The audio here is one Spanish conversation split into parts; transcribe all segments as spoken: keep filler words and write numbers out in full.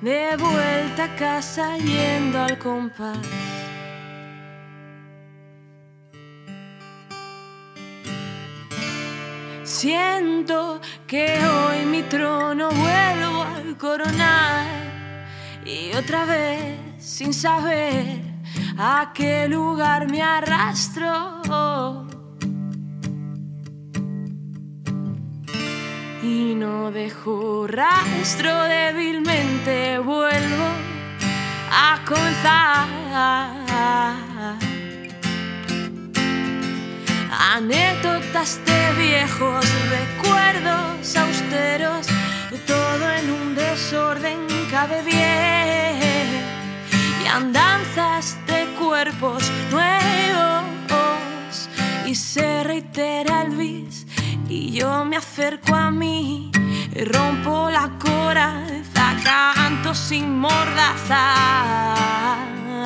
de vuelta a casa yendo al compás. Siento que hoy mi trono vuelvo a coronar y otra vez sin saber a qué lugar me arrastro. Y no dejo rastro, débilmente vuelvo a comenzar. Anécdotas de viejos recuerdos austeros, todo en un desorden cabe bien. Y andanzas de cuerpos nuevos y se reitera el bis. Y yo me acerco a mí, rompo la coraza, canto sin mordaza.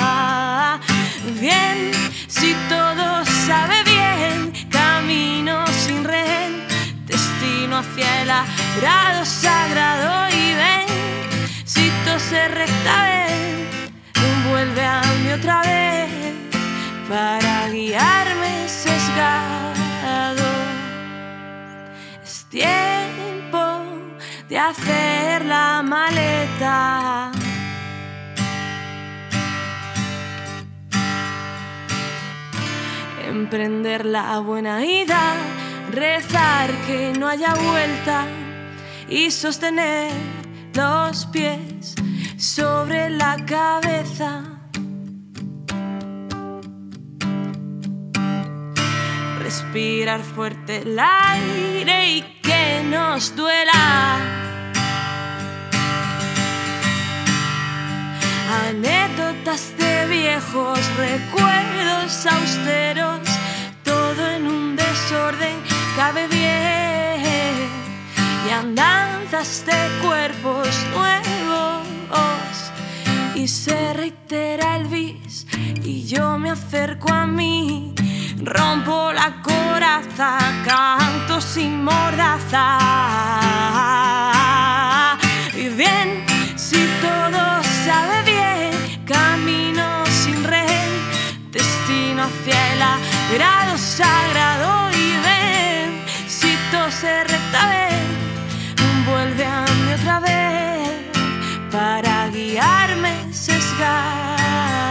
Bien, si todo sabe bien, camino sin rehén, destino hacia el grado sagrado. Y ven, si todo se recta ven, vuelve a mí otra vez para guiarme sesgado. Es tiempo de hacer la maleta. Emprender la buena ida, rezar que no haya vuelta y sostener los pies sobre la cabeza. Respirar fuerte el aire y que nos duela. Anécdotas de viejos recuerdos austeros, todo en un desorden cabe bien. Y andanzas de cuerpos nuevos y se reitera el bis. Y yo me acerco a mí, rompo la coraza, canto sin mordaza. Y bien, si todo sabe bien, camino sin rehén, destino hacia el grado sagrado. Y ven, si todo se recta ven, vuelve a mí otra vez para guiarme sesgado.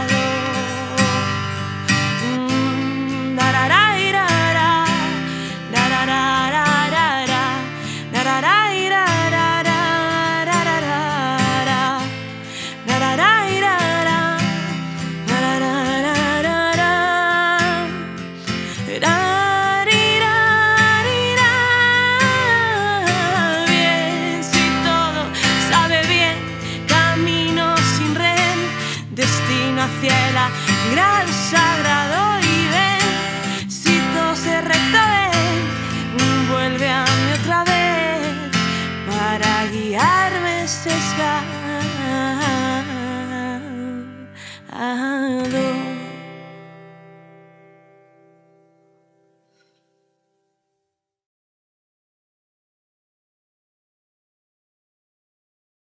Hacia el grado sagrado. Y ven, si todo se recta ven, vuelve a mí otra vez para guiarme sesgado.